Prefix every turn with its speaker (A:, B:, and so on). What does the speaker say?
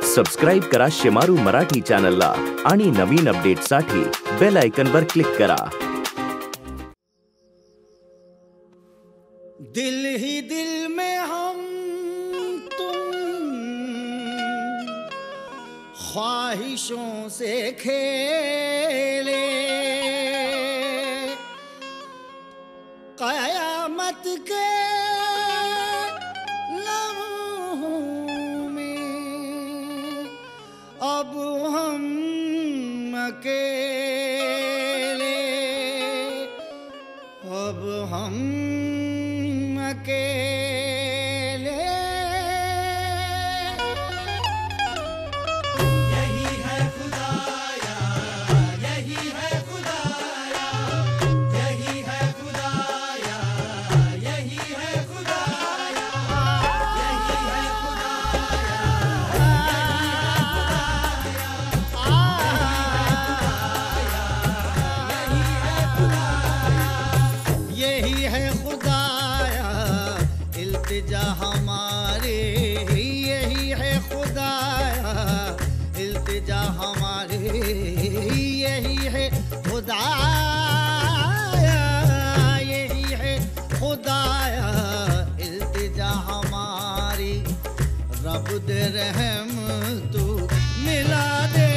A: Subscribe करा शेमारू मराठी चॅनलला आणि नवीन अपडेट्ससाठी बेल आयकॉनवर क्लिक करा।
B: दिल ही दिल में हम तुम ख्वाहिशों से खेले, कयामत के लम्हों में अब हम अकेले, अब हम अकेले।
C: यही है खुदाया, यही है खुदाया, यही है खुदाया, यही है खुदाया, यही है खुदाया,
B: यही है खुदाया, इल्तिजा हमारे, यही है खुदाया, इल्तिजा हमारे, यही है खुदाया, यही है खुदाया, इल्तिजा हमारी। रब दे रहम तू मिला दे